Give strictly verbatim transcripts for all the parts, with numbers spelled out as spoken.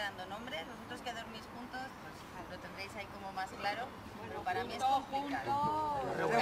quedando nombres. Vosotros que dormís juntos, pues lo tendréis ahí como más claro, pero para mí es complicado.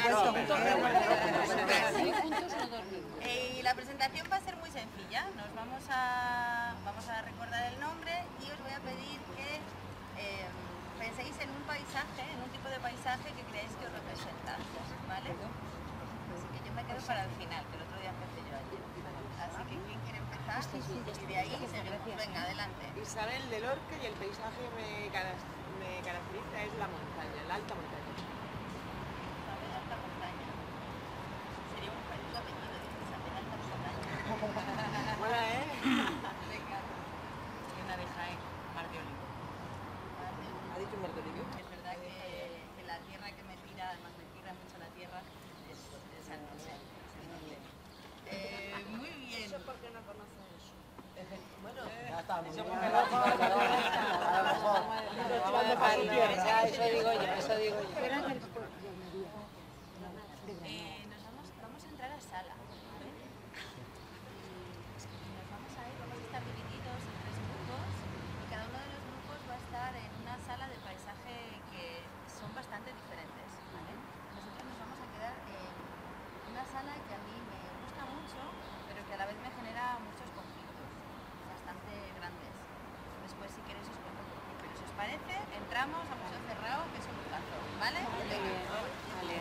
Y la presentación va a ser muy sencilla. Nos vamos a, vamos a recordar el nombre y os voy a pedir que eh, penséis en un paisaje, en un tipo de paisaje que creáis que os representa, ¿vale? Así que yo me quedo para el final, que el otro día empecé yo ayer. Así que ¿quién quiere empezar? Y de ahí seguimos. Venga, adelante. Isabel de Lorca, y el paisaje me, me caracteriza es la montaña, la alta montaña. Isabel Alta Montaña. Sería un país apellido, Isabel Alta Montaña. Hola, ¿eh? Venga. Y una de Jaén, Mar de Olivo. ¿Ha dicho Mar de Olivo? Es verdad que, que la tierra que me tira, además me tira mucho la tierra, es, es San José. Eh, muy bien. ¿Eso por qué no conoce eso? Bueno, ya estamos. eso porque a lo mejor. Eso digo yo, eso digo yo. Eh, nos vamos, vamos a entrar a sala, ¿vale? Y nos vamos a ir, vamos a estar divididos en tres grupos y cada uno de los grupos va a estar en una sala de paisaje que son bastante diferentes, ¿vale? Nosotros nos vamos a quedar en una sala que a mí me gusta mucho, pero que a la vez me genera muchos conflictos bastante grandes. Después, si queréis, os cuento por qué. Pero si os parece, entramos a museo cerrado, que es un lujazo, ¿vale? Venga. Vale.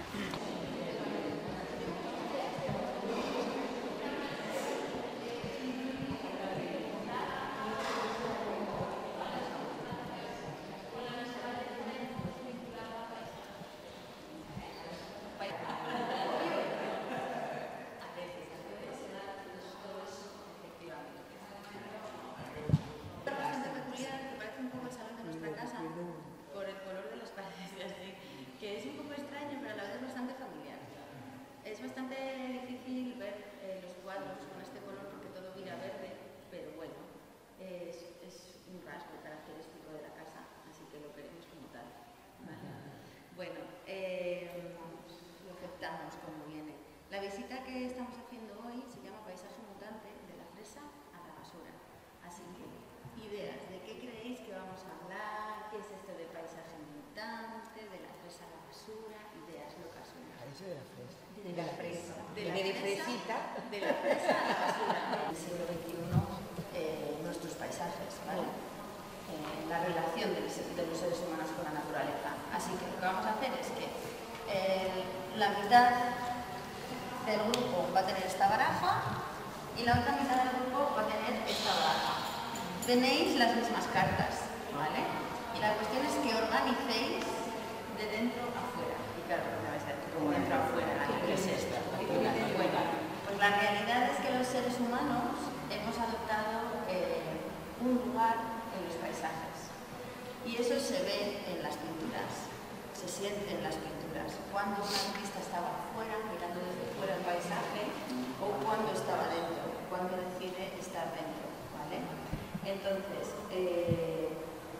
Por el color de las paredes y así, que es un poco extraño, pero a la vez es bastante familiar. Es bastante difícil ver eh, los cuadros con este color porque todo vira verde, pero bueno, es, es un rasgo característico de la casa, así que lo queremos como tal. ¿Vale? Bueno, eh, lo aceptamos como viene. La visita que estamos haciendo hoy se llama Paisaje Mutante, de la fresa a la basura. Así que, ideas, ¿de qué creéis que vamos a hablar? ¿Qué es esto de paisaje mutante, de la fresa a la basura? Ideas locas. País de la fresa. De la fresa. De la Viene de fresa, fresita. de la fresa a la basura. En el siglo veintiuno, eh, nuestros paisajes, ¿vale? Eh, la relación de, de los seres humanos con la naturaleza. Así que lo que vamos a hacer es que eh, la mitad del grupo va a tener esta baraja y la otra mitad del grupo va a tener esta baraja. Tenéis las mismas cartas, ¿vale? Y la cuestión es que organicéis de dentro a fuera. Y claro, me vais a decir, como dentro a fuera, ¿qué es esto? Bueno, pues la realidad es que los seres humanos hemos adoptado eh, un lugar en los paisajes. Y eso se ve en las pinturas, se siente en las pinturas. Cuando un artista estaba fuera, mirando desde fuera el paisaje, o cuando estaba dentro, cuando decide estar dentro, ¿vale? Entonces, eh,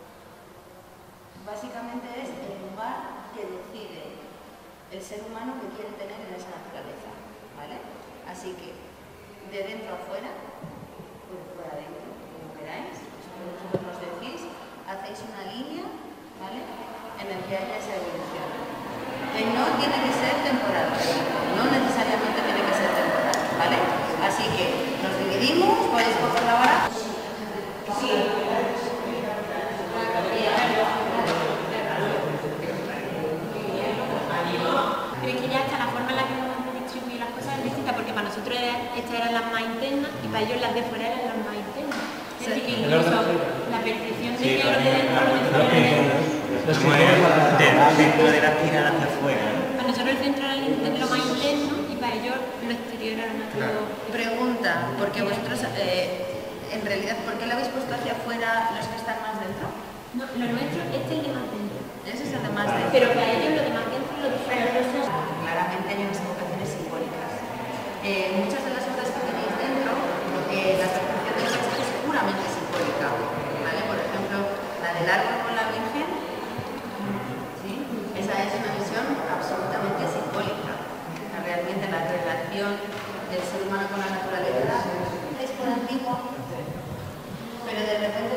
básicamente es el lugar que decide el ser humano que quiere tener en esa naturaleza, ¿vale? Así que, de dentro a fuera, pues por adentro, como queráis, vosotros nos decís, hacéis una línea, ¿vale? En el que haya esa evolución. Que no tiene que ser temporal, no necesariamente tiene que ser temporal, ¿vale? Así que nos dividimos, podéis coger la vara. Sí. Pero es que ya está la forma en la que hemos distribuido las cosas es distinta, porque para nosotros estas eran las más internas y para ellos las de fuera eran las más internas. Es decir, que incluso la percepción de que lo de dentro no es dentro de la tira hacia afuera. para nosotros el centro era lo más interno y para ellos lo exterior era más todo. Pregunta, porque vosotros, eh, en realidad, ¿por qué lo habéis puesto hacia afuera los que están más dentro? No, lo nuestro, este es el de más dentro. Ese es el de más dentro. Pero para ellos lo de más dentro es lo de fuera. Claramente hay unas evocaciones simbólicas. Eh, muchas de las obras que tenéis dentro, eh, la percepción del paisaje es puramente simbólica, ¿vale? Por ejemplo, la del árbol con la Virgen, ¿sí? Esa es una visión absolutamente simbólica. Realmente la relación del ser humano con la naturaleza es por antiguo, pero de repente tenéis una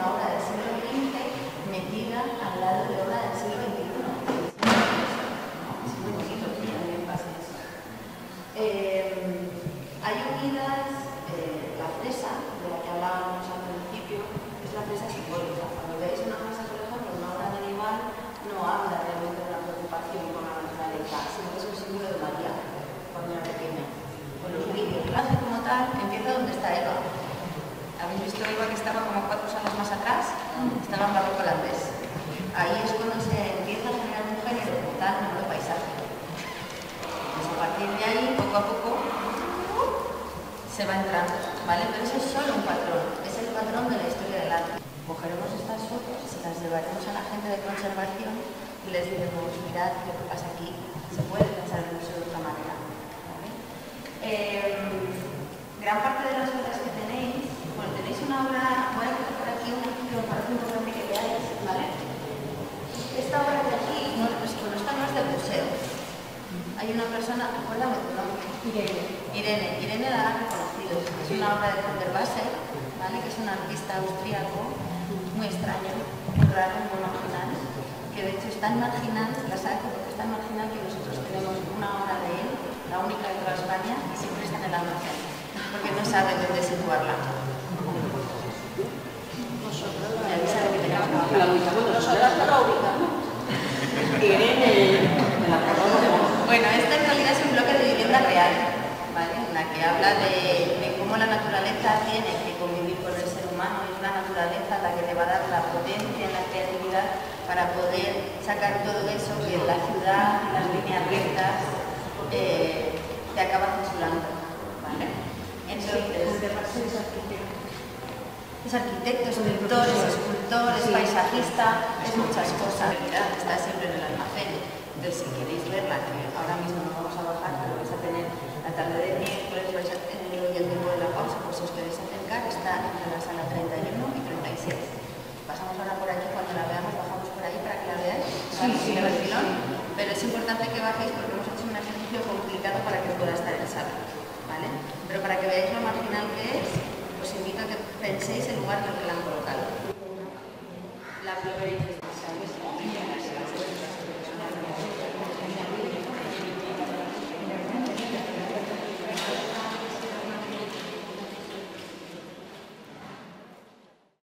una obra del siglo quince metida al lado de obra del siglo veintiuno. Es muy bonito que también pase eso. Eh, hay unidas, eh, la fresa, de la que hablábamos al principio, es la fresa simbólica. Cuando veis una fresa, por ejemplo, una obra medieval, no habla realmente de una preocupación con la naturaleza, sino que es un símbolo de María, cuando era pequeña. Con los vídeos, el ángel como tal empieza donde está Eva. ¿Habéis visto Eva que estaba como cuatro salas más atrás? Estaba en barroco holandés. Ahí es cuando se empieza a generar un género como tal, no de paisaje. Pues a partir de ahí, poco a poco, se va entrando, ¿vale? Pero eso es solo un patrón, es el patrón de la historia del arte. Cogeremos estas fotos, se las llevaremos a la gente de conservación y les diremos, mirad lo que pasa aquí, se puede pensar el museo de otra manera, ¿vale? Eh, gran parte de las obras que tenéis, bueno, tenéis una obra, voy a coger por aquí una que me parece importante que veáis, ¿vale? Esta obra de aquí, no, pues, bueno, esta no es del museo. Hay una persona, acuérdame tu nombre. Irene. Irene, Irene la han reconocido. Es una obra de Van der Wassel, ¿vale? Que es un artista austríaco muy extraño, muy raro, muy marginal, que de hecho es tan marginal, la saco porque es tan marginal que nosotros tenemos una obra de él, la única de toda España, y siempre está en el almacén, porque no sabe dónde situarla. Ya sabe que tenemos que la ubicamos. Nosotras no la ubicamos. Irene, me la conozco. Bueno, esta en realidad es un bloque de vivienda real, ¿vale? En la que habla de, de cómo la naturaleza tiene que convivir con el ser humano, y es la naturaleza la que te va a dar la potencia y la creatividad para poder sacar todo eso que en la ciudad, las líneas rectas, eh, te acaba censurando, ¿vale? Entonces, es arquitecto, es pintor, es escultor, es paisajista, es muchas cosas. Está siempre en el almacén. Entonces, si queréis verla, que ahora mismo no vamos a bajar, pero vais a tener la tarde de miércoles, vais a tener hoy el tiempo de la pausa, pues si os queréis acercar, está entre la sala treinta y uno y treinta y seis. Pasamos ahora por aquí, cuando la veamos, bajamos por ahí para que la veáis. Sí, sí, el refilón. Pero es importante que bajéis porque hemos hecho un ejercicio complicado para que pueda estar en sala, ¿vale? Pero para que veáis lo marginal que es, os invito a que penséis el lugar en el que la han colocado. La